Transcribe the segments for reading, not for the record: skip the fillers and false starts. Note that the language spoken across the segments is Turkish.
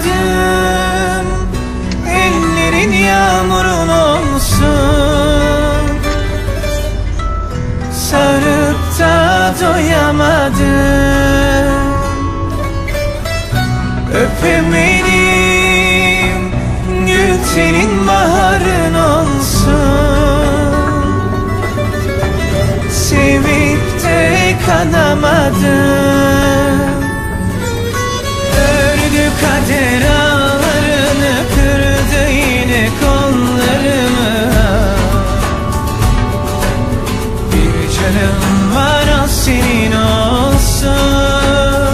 ellerin yağmurun olsun. Sarıp da doyamadım. Öpemedim, gül senin baharın olsun. Sevip de kanamadım. Ördü kader ağlarını, kırdı yine kollarımı. Bir canım var, o senin olsun.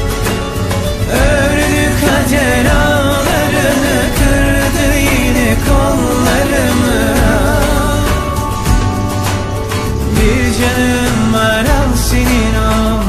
Ördü kader ağlarını, kırdı yine kollarımı. Bir canım var, o senin olsun.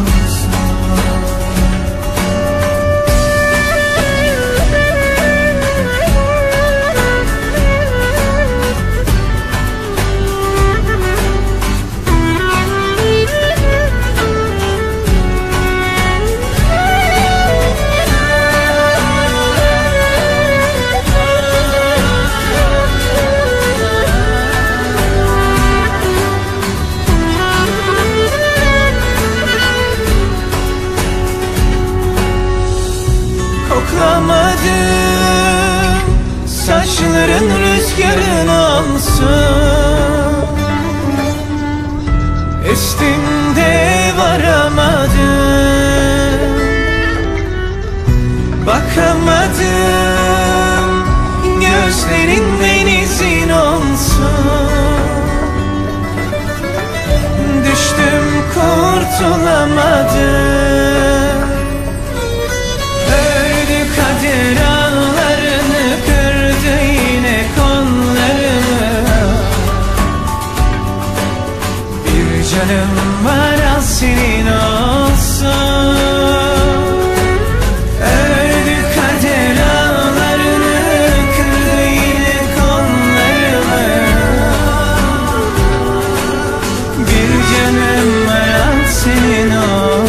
Koklamadım, saçların rüzgarın olsun. Estim de varamadım. Bakamadım, gözlerin denizin olsun. Düştüm, kurtulamadım. Kader ağlarını, kırdı yine kollarımı. Bir canım var, al senin olsun. Ördü kader ağlarını, kırdı yine kollarımı. Bir canım var, al senin olsun.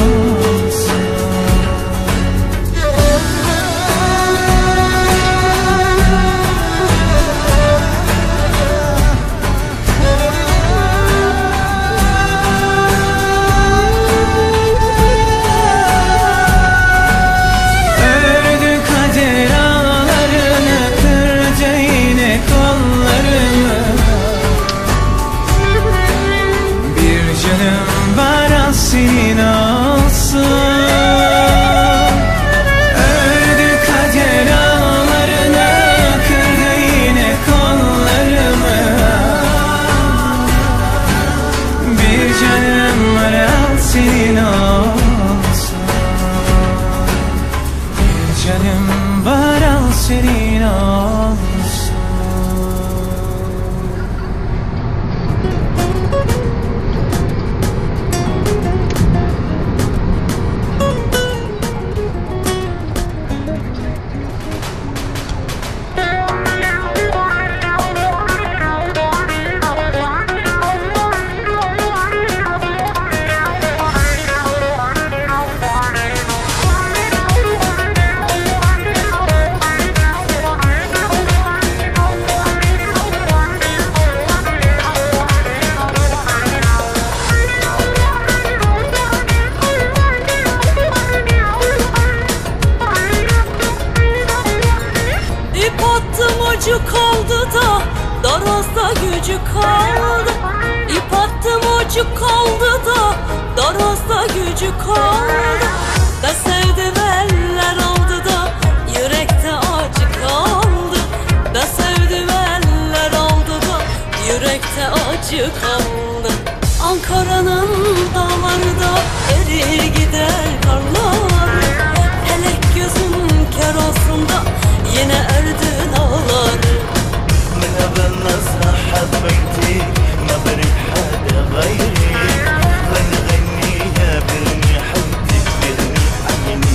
Senin olsun. Ördü kader ağlarını, kırdı yine kollarımı. Bir canım var, al senin olsun. Bir canım var, al senin olsun. Ucu kaldı da darozda gücü kaldı. İp attım, ucu kaldı da darozda gücü kaldı. Da sevdim, eller aldı da yürekte acı kaldı. Da sevdim, eller aldı da yürekte acı kaldı. Ankara'nın dağları da erir gider karlar. Felek gözüm kör olsun da yine erdin ağlar. من قبل نصح حبيتي ما بريد حدا غيري. غني غنيها برمي حبتك، برمي عيني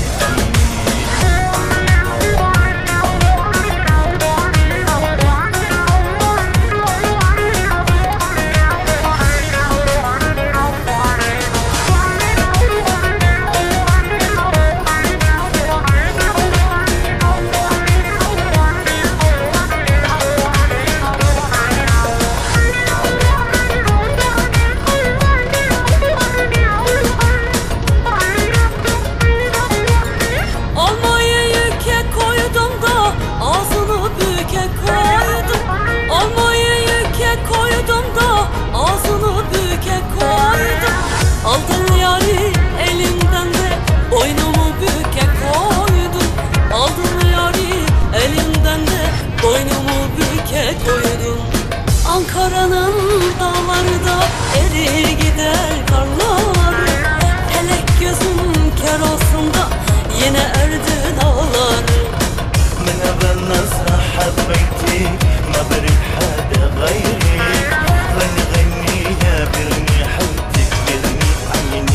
Aldın yari elimden de boynumu büke koydum. Aldın yari elimden de boynumu büke koydum. Ankara'nın dağları da erir gider karları. Felek gözüm kör olsun da yine erdi dağları. من قبل نصرة حبيتك ما برد حدا غيرك. غني غنيها برمي حبتك برمي عيني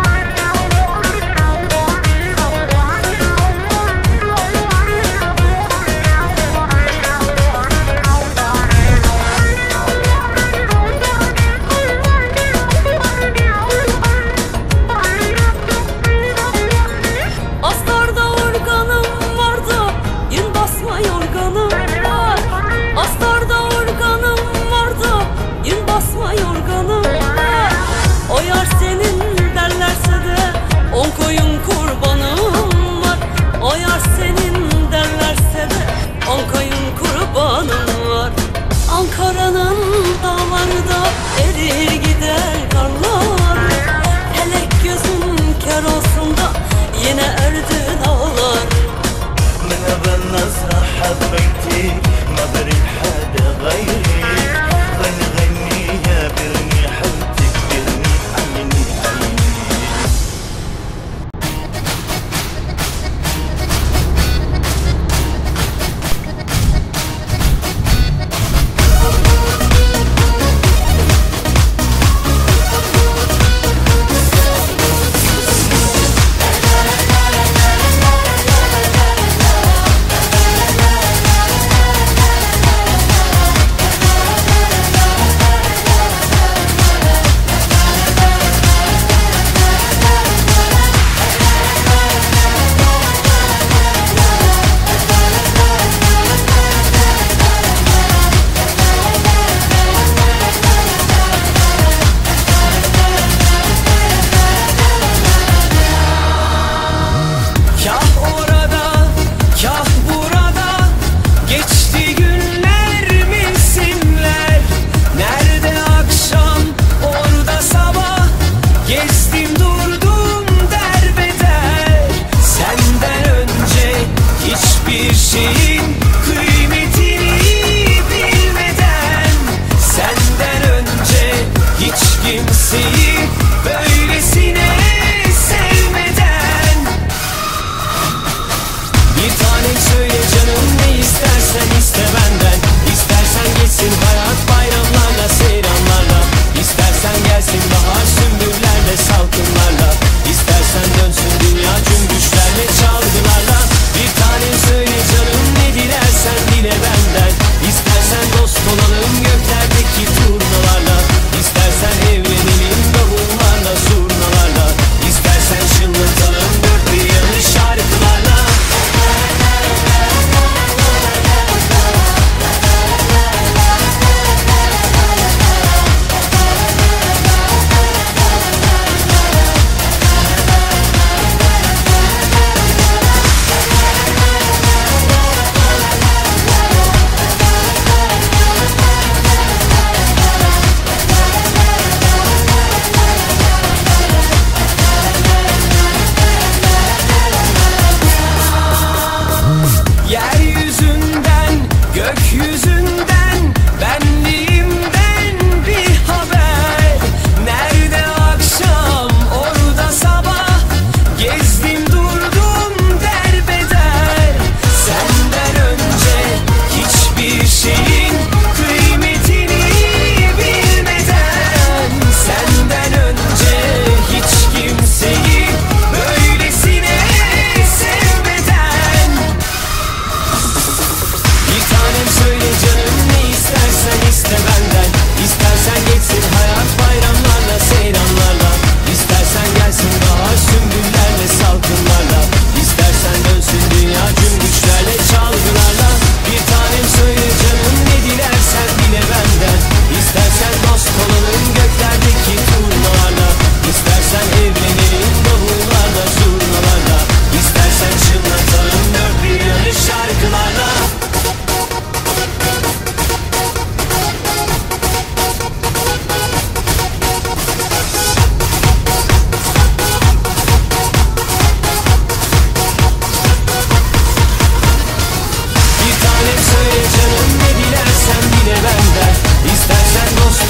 عيني.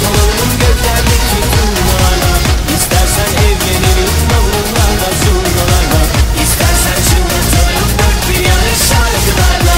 Olalım göklerdeki turnalarla. İstersen evlenelim davullarla zurnalarla. İstersen çınlatalım dört bir yanı şarkılarla.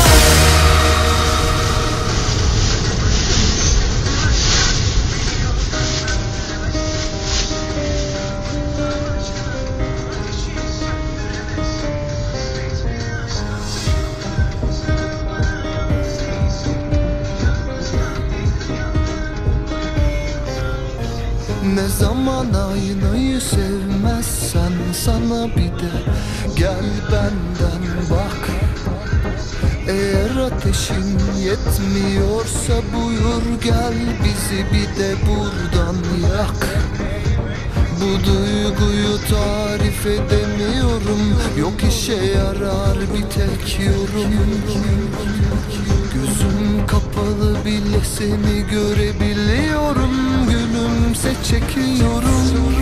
Ne zaman aynayı sevmezsen sana bir de gel benden bak. Eğer ateşin yetmiyorsa buyur gel bizi bir de buradan yak. Bu duyguyu tarif edemiyorum, yok işe yarar bir tek yorum. Gözüm kapalı bile seni görebiliyorum, gülümse çekiyorum.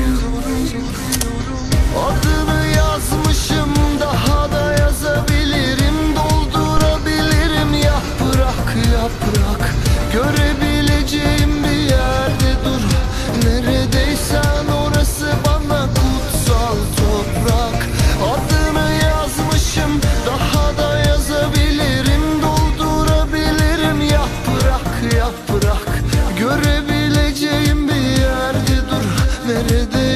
Adını yazmışım, daha da yazabilirim, doldurabilirim. Yaprak yaprak görebileceğim bir yerde dur. Neredeysen orası bana kutsal toprak. Adını yazmışım, daha da yazabilirim, doldurabilirim. Yaprak yaprak görebileceğim bir yerde dur. Nerede